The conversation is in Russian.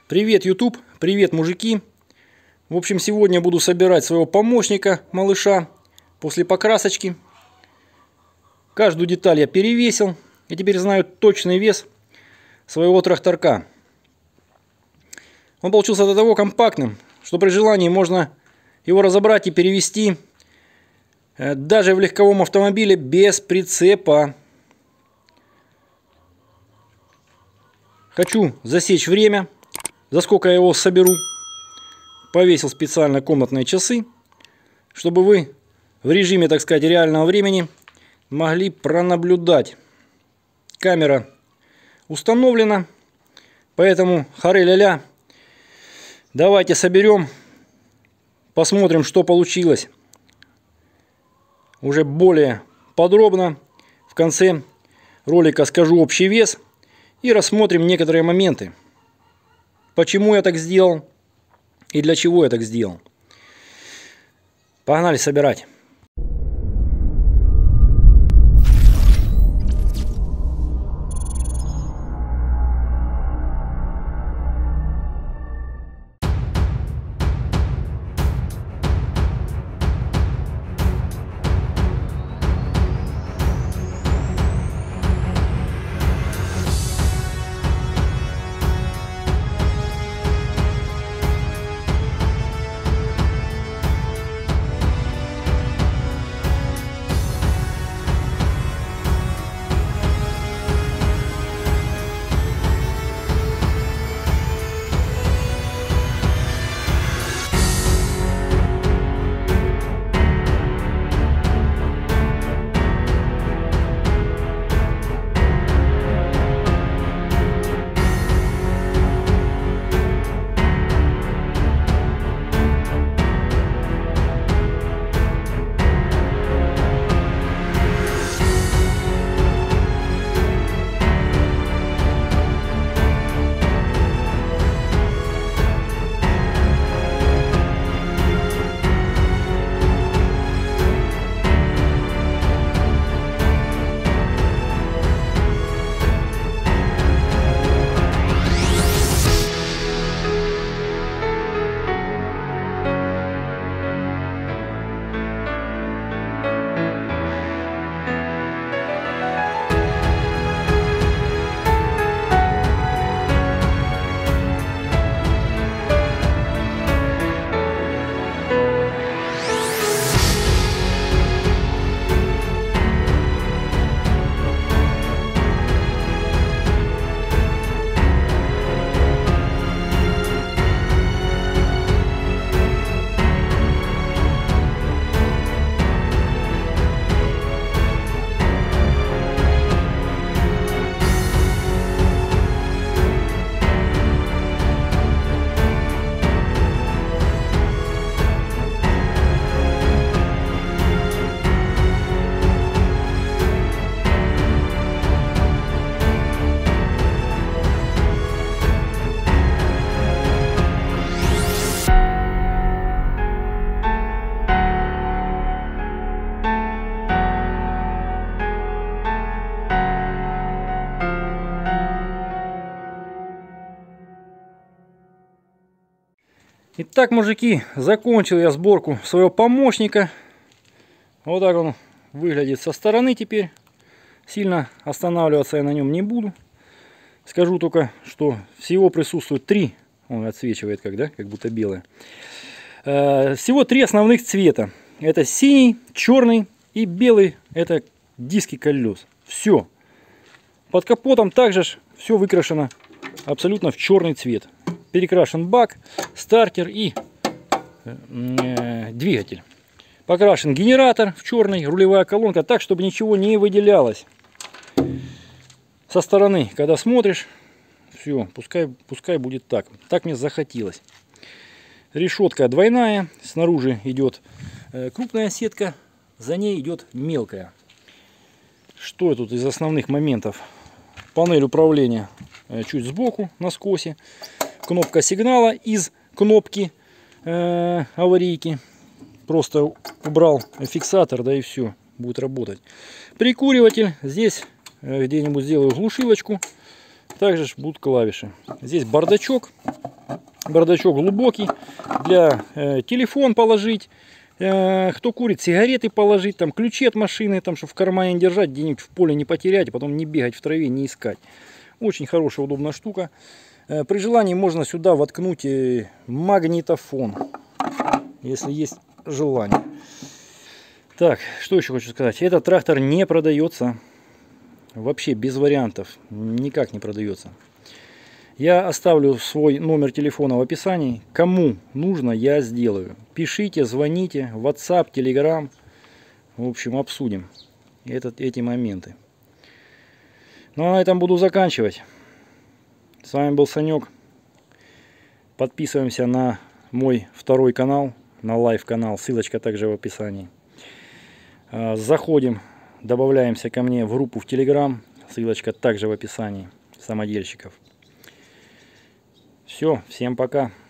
Привет, YouTube! Привет, мужики! В общем, сегодня буду собирать своего помощника, малыша, после покрасочки. Каждую деталь я перевесил и теперь знаю точный вес своего тракторка. Он получился до того компактным, что при желании можно его разобрать и перевести даже в легковом автомобиле без прицепа. Хочу засечь время, за сколько я его соберу. Повесил специально комнатные часы, чтобы вы в режиме, так сказать, реального времени могли пронаблюдать. Камера установлена, поэтому харе-ля-ля. Давайте соберем, посмотрим, что получилось. Уже более подробно в конце ролика скажу общий вес и рассмотрим некоторые моменты. Почему я так сделал и для чего я так сделал. Погнали собирать. Итак, мужики, закончил я сборку своего помощника. Вот так он выглядит со стороны теперь. Сильно останавливаться я на нем не буду. Скажу только, что всего присутствует 3. Он отсвечивает как будто белое. Всего 3 основных цвета. Это синий, черный и белый. Это диски колес. Все. Под капотом также все выкрашено абсолютно в черный цвет. Перекрашен бак, стартер и двигатель. Покрашен генератор в черный, рулевая колонка, так, чтобы ничего не выделялось. Со стороны, когда смотришь, все, пускай будет так. Так мне захотелось. Решетка двойная, снаружи идет крупная сетка, за ней идет мелкая. Что тут из основных моментов? Панель управления чуть сбоку, на скосе. Кнопка сигнала из кнопки аварийки. Просто убрал фиксатор, да и все, будет работать. Прикуриватель. Здесь где-нибудь сделаю глушилочку. Также будут клавиши. Здесь бардачок. Бардачок глубокий. Для телефон положить. Кто курит, сигареты положить. Там ключи от машины, там, чтобы в кармане держать, где-нибудь в поле не потерять. Потом не бегать в траве, не искать. Очень хорошая, удобная штука. При желании можно сюда воткнуть магнитофон. Если есть желание. Так, что еще хочу сказать. Этот трактор не продается. Вообще без вариантов. Никак не продается. Я оставлю свой номер телефона в описании. Кому нужно, я сделаю. Пишите, звоните. WhatsApp, Telegram. В общем, обсудим эти моменты. Ну а на этом буду заканчивать. С вами был Санек. Подписываемся на мой второй канал. На лайв канал. Ссылочка также в описании. Заходим. Добавляемся ко мне в группу в Telegram. Ссылочка также в описании. Самодельщиков. Все, всем пока.